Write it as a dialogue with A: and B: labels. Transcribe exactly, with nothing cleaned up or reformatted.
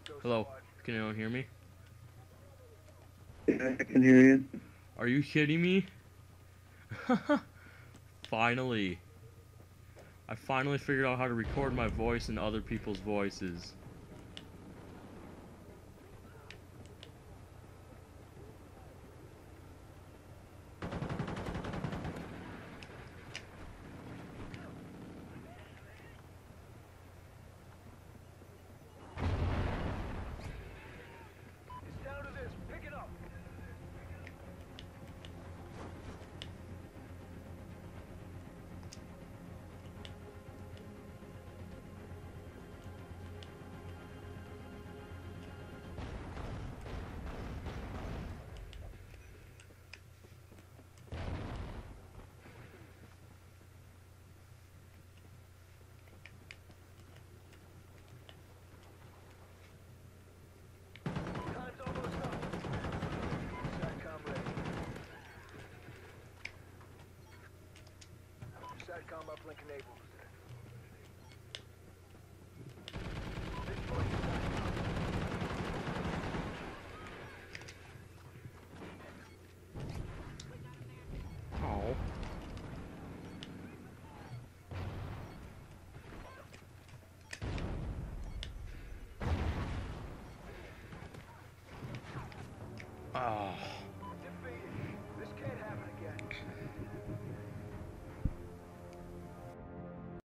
A: Hello, can anyone hear me?
B: Yeah, I can hear you.
A: Are you kidding me? Finally. I finally figured out how to record my voice in other people's voices.
C: Satcom uplink enabled.
A: Oh. Ah.